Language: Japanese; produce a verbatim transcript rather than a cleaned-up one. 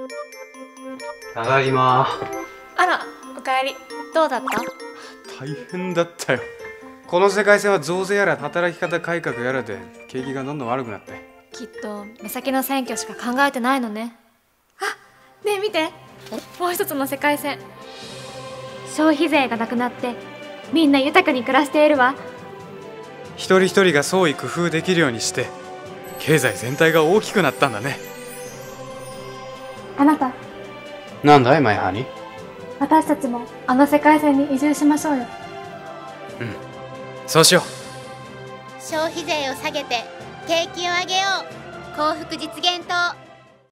ただいま。 あら、おかえり。どうだった？ 大変だったよ。この世界線は増税やら働き方改革やらで景気がどんどん悪くなって。 きっと目先の選挙しか考えてないのね。あ、ねえ見て、もう一つの世界線。消費税がなくなってみんな豊かに暮らしているわ。 一人一人が創意工夫できるようにして経済全体が大きくなったんだね。 あなた、 なんだいマイハニー。 私たちもあの世界線に移住しましょうよ。 うん、そうしよう。 消費税を下げて景気を上げよう。幸福実現党。